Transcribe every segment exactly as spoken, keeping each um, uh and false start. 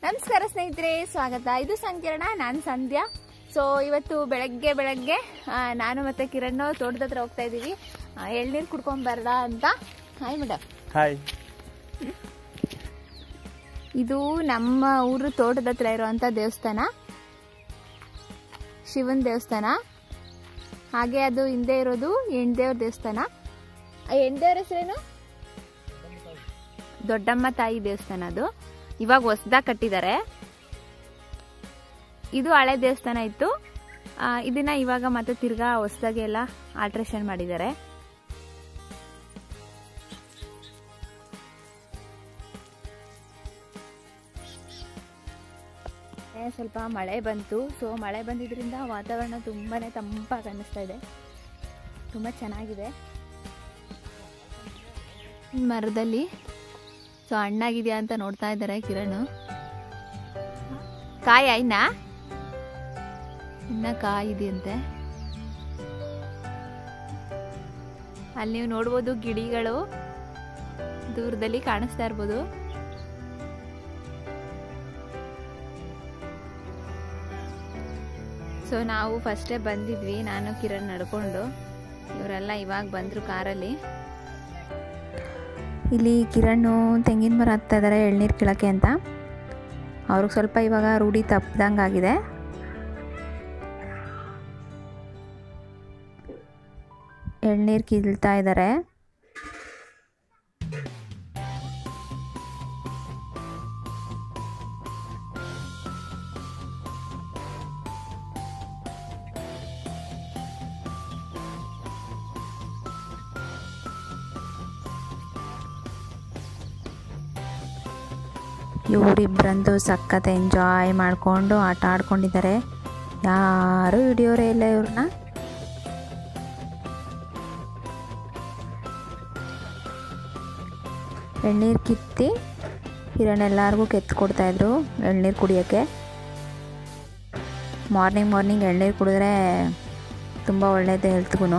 ನಮಸ್ಕಾರ ಸ್ನೇಹಿತರೆ, ಸ್ವಾಗತ. ಇದು ಸಂಕಿರಣ, ನಾನು ಸಂಧ್ಯಾ. ಸೊ ಇವತ್ತು ಬೆಳಗ್ಗೆ ಬೆಳಗ್ಗೆ ನಾನು ಮತ್ತೆ ಕಿರಣ್ ತೋಟದ ಹತ್ರ ಹೋಗ್ತಾ ಇದೀವಿ. ಎಳ್ನೀರು ಕುಡ್ಕೊಂಡ್ ಬರಡ ಅಂತ. Hi madam. ಹಾಯ್. ಇದು ನಮ್ಮ ಊರು ತೋಟದ ಹತ್ರ ಇರುವಂತ ದೇವಸ್ಥಾನ, ಶಿವನ್ ದೇವಸ್ಥಾನ. ಹಾಗೆ ಅದು ಹಿಂದೆ ಇರೋದು ಹೆಣ್ದೇವ್ರ ದೇವಸ್ಥಾನ. ಹೆಣ್ದೇವ್ರ ಹೆಸರೇನು? ದೊಡ್ಡಮ್ಮ ತಾಯಿ ದೇವಸ್ಥಾನ. ಅದು ಇವಾಗ ಹೊಸದಾಗಿ ಕಟ್ಟಿದ್ದಾರೆ. ಇದು ಹಳೆ ದೇವಸ್ಥಾನ ಇತ್ತು, ಇದನ್ನ ಇವಾಗ ಮತ್ತೆ ತಿರ್ಗಾ ಹೊಸದಾಗಿ ಎಲ್ಲ ಆಲ್ಟ್ರೇಷನ್ ಮಾಡಿದ್ದಾರೆ. ಸ್ವಲ್ಪ ಮಳೆ ಬಂತು. ಸೊ ಮಳೆ ಬಂದಿದ್ರಿಂದ ವಾತಾವರಣ ತುಂಬಾನೇ ತಂಪಾಗಿ ಅನ್ನಿಸ್ತಾ ಇದೆ, ತುಂಬಾ ಚೆನ್ನಾಗಿದೆ. ಮರದಲ್ಲಿ ಸೊ ಹಣ್ಣಾಗಿದೆಯಾ ಅಂತ ನೋಡ್ತಾ ಇದ್ದಾರೆ ಕಿರಣ್. ಕಾಯ ಇನ್ನ ಇನ್ನ ಕಾಯಿದೆಯಂತೆ. ಅಲ್ಲಿ ನೀವು ನೋಡ್ಬೋದು, ಗಿಳಿಗಳು ದೂರದಲ್ಲಿ ಕಾಣಿಸ್ತಾ ಇರ್ಬೋದು. ಸೊ ನಾವು ಫಸ್ಟೇ ಬಂದಿದ್ವಿ, ನಾನು ಕಿರಣ್ ನಡ್ಕೊಂಡು. ಇವರೆಲ್ಲ ಇವಾಗ ಬಂದ್ರು ಕಾರಲ್ಲಿ. ಇಲ್ಲಿ ಕಿರಣ್ ತೆಂಗಿನ ಮರ ಹತ್ತಾ ಇದ್ದಾರೆ ಎಳ್ನೀರು ಕೀಳಕ್ಕೆ ಅಂತ. ಅವ್ರಿಗೆ ಸ್ವಲ್ಪ ಇವಾಗ ರೂಢಿ ತಪ್ಪದಂಗೆ ಆಗಿದೆ. ಎಳ್ನೀರು ಕೀಳ್ತಾ ಇದ್ದಾರೆ. ಇವರಿಬ್ಬರಂತೂ ಸಖತ್ ಎಂಜಾಯ್ ಮಾಡಿಕೊಂಡು ಆಟ ಆಡ್ಕೊಂಡಿದ್ದಾರೆ. ಯಾರೂ ಹಿಡಿಯೋರೇ ಇಲ್ಲ ಇವ್ರನ್ನ. ಎಳ್ನೀರು ಕಿತ್ತಿ ಕಿರಣ್ ಎಲ್ಲರಿಗೂ ಕೆತ್ತು ಕೊಡ್ತಾಯಿದ್ರು ಎಳ್ನೀರು ಕುಡಿಯೋಕ್ಕೆ. ಮಾರ್ನಿಂಗ್ ಮಾರ್ನಿಂಗ್ ಎಳ್ನೀರು ಕುಡಿದ್ರೆ ತುಂಬ ಒಳ್ಳೆಯದು ಹೆಲ್ತ್ಗೂ.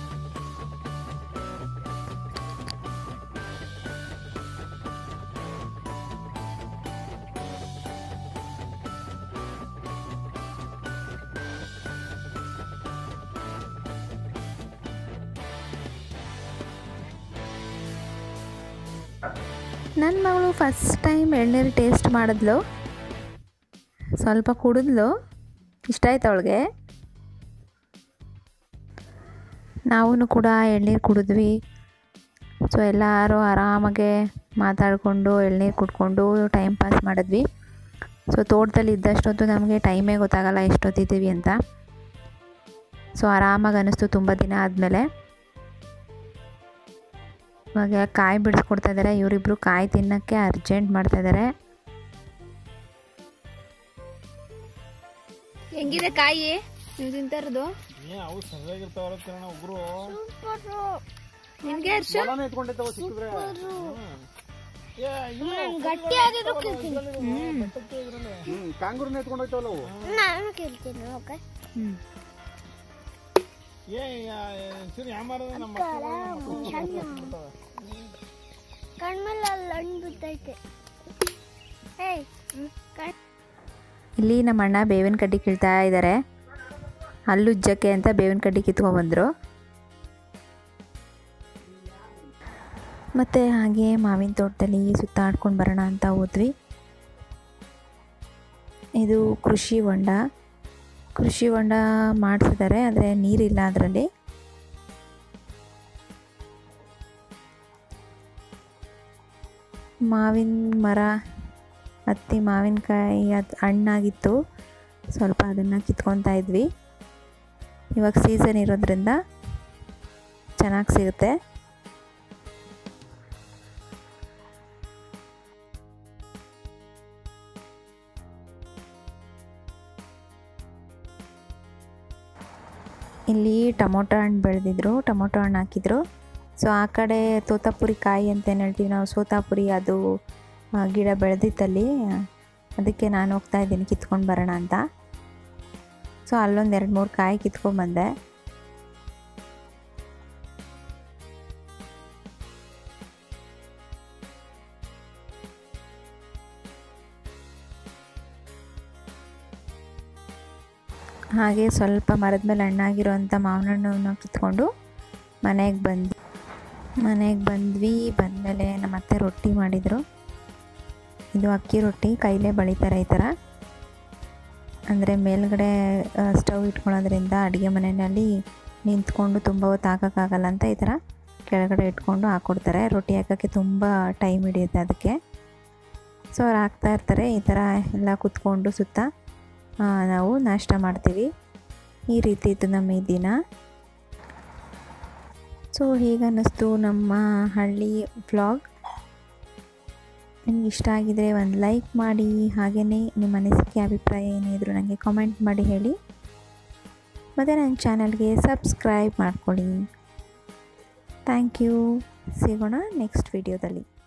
ನನ್ನ ಮಗಳು ಫಸ್ಟ್ ಟೈಮ್ ಎಳ್ನೀರು ಟೇಸ್ಟ್ ಮಾಡಿದ್ಲು, ಸ್ವಲ್ಪ ಕುಡಿದ್ಲು, ಇಷ್ಟ ಆಯ್ತು ಅವಳಿಗೆ. ನಾವೂ ಕೂಡ ಎಳ್ನೀರು ಕುಡಿದ್ವಿ. ಸೊ ಎಲ್ಲರೂ ಆರಾಮಾಗೆ ಮಾತಾಡಿಕೊಂಡು ಎಳ್ನೀರು ಕುಡ್ಕೊಂಡು ಟೈಮ್ ಪಾಸ್ ಮಾಡಿದ್ವಿ. ಸೊ ತೋಟದಲ್ಲಿ ಇದ್ದಷ್ಟೊತ್ತು ನಮಗೆ ಟೈಮೇ ಗೊತ್ತಾಗಲ್ಲ ಎಷ್ಟೊತ್ತಿದ್ದೀವಿ ಅಂತ. ಸೊ ಆರಾಮಾಗಿ ಅನ್ನಿಸ್ತು ತುಂಬ ದಿನ ಆದಮೇಲೆ. ಇವಾಗ ಕಾಯಿ ಬಿಡಿಸ್ಕೊಡ್ತಾ ಇದ್ದಾರೆ. ಇವರಿಬ್ರು ಕಾಯಿ ತಿನ್ನೋಕ್ಕೆ ಅರ್ಜೆಂಟ್ ಮಾಡ್ತಾ ಇದ್ದಾರೆ. ಹೆಂಗಿದೆ ಕಾಯಿ ನೀವು ತಿಂತಾ ಇರೋದು? ನಿಮ್ಗೆ ಇಲ್ಲಿ ನಮ್ಮ ಅಣ್ಣ ಬೇವಿನ ಕಡ್ಡಿ ಕೀಳ್ತಾ ಇದ್ದಾರೆ. ಹಲ್ಲುಜ್ಜಕ್ಕೆ ಅಂತ ಬೇವಿನ ಕಡ್ಡಿ ಕಿತ್ಕೊಂಡ್ಬಂದರು. ಮತ್ತು ಹಾಗೆ ಮಾವಿನ ತೋಟದಲ್ಲಿ ಸುತ್ತಾಡ್ಕೊಂಡು ಬರೋಣ ಅಂತ ಹೋದ್ವಿ. ಇದು ಕೃಷಿ ಹೊಂಡ. ಕೃಷಿ ಹೊಂಡ ಮಾಡಿಸಿದ್ದಾರೆ, ಆದರೆ ನೀರಿಲ್ಲ ಅದರಲ್ಲಿ. ಮಾವಿನ ಮರ ಹತ್ತಿ ಮಾವಿನಕಾಯಿ ಅದು ಹಣ್ಣಾಗಿತ್ತು, ಸ್ವಲ್ಪ ಅದನ್ನು ಕಿತ್ಕೊತಾ ಇದ್ವಿ. ಇವಾಗ ಸೀಸನ್ ಇರೋದ್ರಿಂದ ಚೆನ್ನಾಗಿ ಸಿಗುತ್ತೆ. ಇಲ್ಲಿ ಟೊಮೊಟೊ ಹಣ್ಣು ಬೆಳೆದಿದ್ರು, ಟೊಮೊಟೊ ಹಣ್ಣು ಹಾಕಿದ್ರು. ಸೊ ಆ ಕಡೆ ತೋತಾಪುರಿ ಕಾಯಿ ಅಂತೇನು ಹೇಳ್ತೀವಿ ನಾವು, ಸೋತಾಪುರಿ, ಅದು ಗಿಡ ಬೆಳೆದಿತ್ತಲ್ಲಿ. ಅದಕ್ಕೆ ನಾನು ಹೋಗ್ತಾ ಇದ್ದೀನಿ ಕಿತ್ಕೊಂಡು ಬರೋಣ ಅಂತ. ಸೊ ಅಲ್ಲೊಂದು ಎರಡು ಮೂರು ಕಾಯಿ ಕಿತ್ಕೊಂಡ್ಬಂದೆ. ಹಾಗೆ ಸ್ವಲ್ಪ ಮರದ ಮೇಲೆ ಹಣ್ಣಾಗಿರೋವಂಥ ಮಾವಿನ ಹಣ್ಣನ್ನು ಕಿತ್ಕೊಂಡು ಮನೆಗೆ ಬಂದು ಮನೆಗೆ ಬಂದ್ವಿ. ಬಂದಮೇಲೆ ನಮ್ಮ ಅತ್ತೆ ರೊಟ್ಟಿ ಮಾಡಿದರು. ಇದು ಅಕ್ಕಿ ರೊಟ್ಟಿ ಕೈಲೇ ಬಳಿತಾರೆ ಈ ಥರ. ಅಂದರೆ ಮೇಲ್ಗಡೆ ಸ್ಟವ್ ಇಟ್ಕೊಳ್ಳೋದ್ರಿಂದ ಅಡುಗೆ ಮನೆಯಲ್ಲಿ ನಿಂತ್ಕೊಂಡು ತುಂಬ ಹೊತ್ತು ಹಾಕೋಕ್ಕಾಗಲ್ಲ ಅಂತ ಈ ಥರ ಕೆಳಗಡೆ ಇಟ್ಕೊಂಡು ಹಾಕ್ಕೊಡ್ತಾರೆ. ರೊಟ್ಟಿ ಹಾಕೋಕ್ಕೆ ತುಂಬ ಟೈಮ್ ಹಿಡಿಯುತ್ತೆ ಅದಕ್ಕೆ. ಸೊ ಅವ್ರು ಹಾಕ್ತಾ ಇರ್ತಾರೆ. ಈ ಥರ ಎಲ್ಲ ಕೂತ್ಕೊಂಡು ಸುತ್ತ ನಾವು ನಾಷ್ಟ ಮಾಡ್ತೀವಿ. ಈ ರೀತಿ ಇತ್ತು ನಮ್ಮ ಈ ದಿನ. ಸೊ ಹೇಗೆ ಅನ್ನಿಸ್ತು ನಮ್ಮ ಹಳ್ಳಿ ವ್ಲಾಗ್? ನಿಮ್ಗೆ ಇಷ್ಟ ಆಗಿದರೆ ಒಂದು ಲೈಕ್ ಮಾಡಿ, ಹಾಗೆಯೇ ನಿಮ್ಮ ಅನಿಸಿಕೆ ಅಭಿಪ್ರಾಯ ಏನೇ ಇದ್ದರೂ ನನಗೆ ಕಾಮೆಂಟ್ ಮಾಡಿ ಹೇಳಿ. ಮತ್ತು ನನ್ನ ಚಾನಲ್ಗೆ ಸಬ್ಸ್ಕ್ರೈಬ್ ಮಾಡ್ಕೊಳ್ಳಿ. Thank you. ಸಿಗೋಣ ನೆಕ್ಸ್ಟ್ ವಿಡಿಯೋದಲ್ಲಿ.